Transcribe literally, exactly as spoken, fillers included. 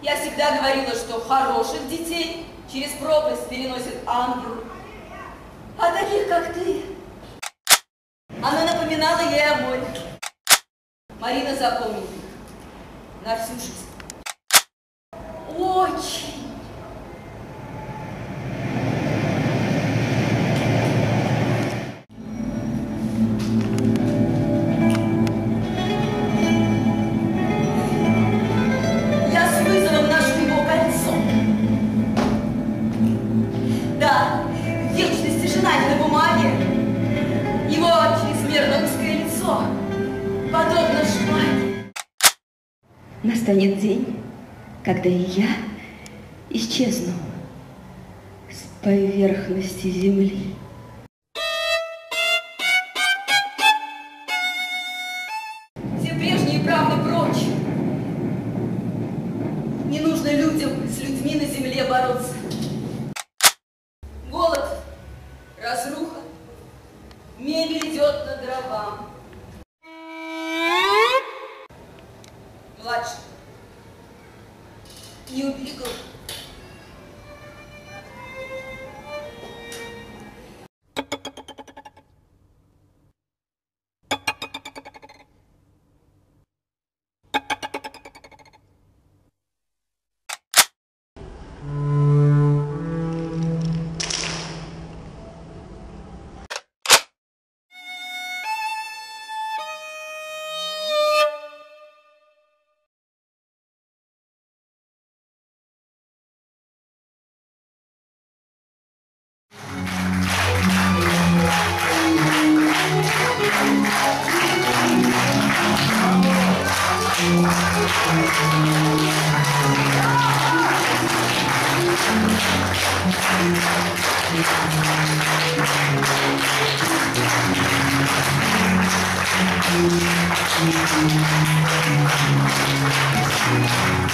Я всегда говорила, что хороших детей через пропасть переносит ангел. А таких, как ты, она напоминала ей о море. Марина запомнит их на всю жизнь. Очень. Я с вызовом ношу его кольцо. Да, в вечности желать на бумаге. Его чрезмерно узкое лицо подобно шпаге. Настанет день, когда и я исчезну с поверхности земли. Все прежние правды прочь. Не нужно людям с людьми на земле бороться. Голод, разруха, мебель идет на дрова. Младший не уберегал. Thank you.